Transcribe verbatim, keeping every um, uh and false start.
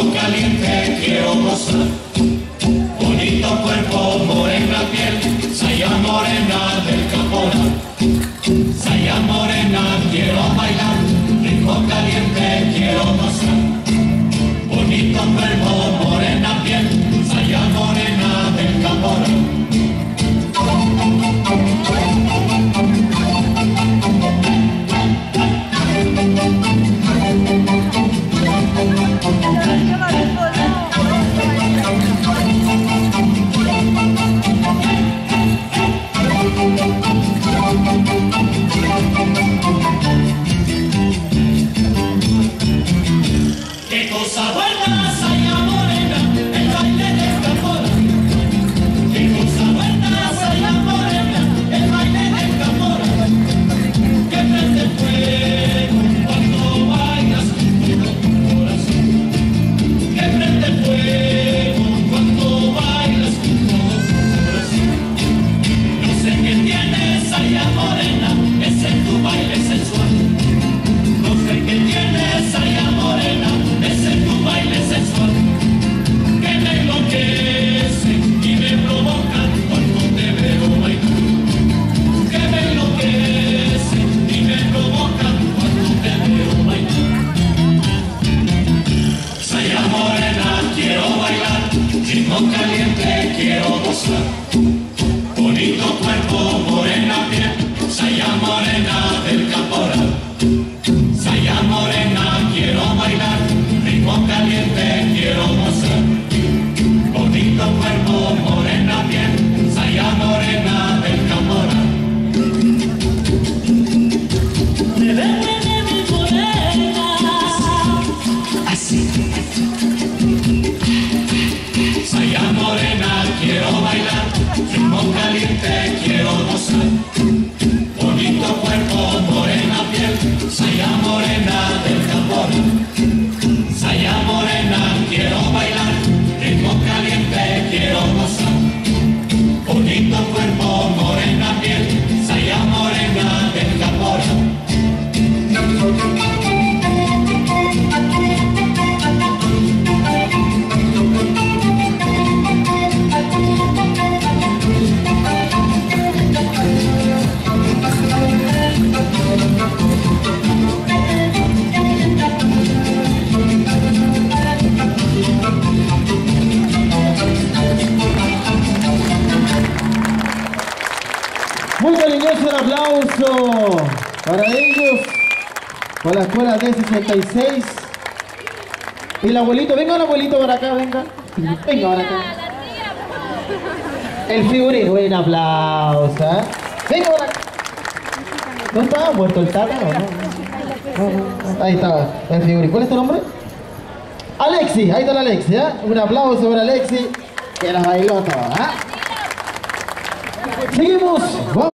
ritmo caliente quiero gozar. Bonito cuerpo, morena piel, saya morena del caporal. Saya morena, quiero bailar, ritmo caliente quiero gozar. Bonito cuerpo, morena piel, saya morena del caporal. Qué cosa buena, saya morena, el baile del caporal. Qué cosa buena, saya morena, el baile del caporal. Que prende fuego cuando bailas con tu corazón. Que prende fuego cuando bailas con tu corazón. No sé qué tienes, saya morena, ese es tu baile sensual. No sé qué tienes, saya morena, ese es tu baile sensual, que me enloquece y me provoca cuando te veo bailar. Que me enloquece y me provoca cuando te veo bailar. Saya morena, quiero bailar, ritmo caliente quiero gozar. Bonito cuerpo, morena piel, saya morena del caporal. Saya morena, quiero bailar, ritmo caliente quiero gozar. Bonito cuerpo, morena piel, saya morena del caporal. Me ven de mi morena, así. Saya morena, quiero bailar, ritmo caliente quiero gozar. Bonito cuerpo, morena piel, saya morena del caporal. Saya morena, quiero bailar, ritmo caliente quiero gozar. Bonito cuerpo, morena piel, saya morena del caporal. Muy cariñoso el aplauso para ellos, para la escuela D sesenta y seis. Y el abuelito, venga el abuelito para acá, venga. Venga para acá. El figurino, un aplauso. ¿eh? Venga para acá. ¿No estaba muerto el tata o no? No, no? Ahí estaba el figurino. ¿Cuál es tu nombre? Alexi, ahí está la Alexi. ¿eh? Un aplauso para Alexi, que las bailó todas. ¿eh? Seguimos.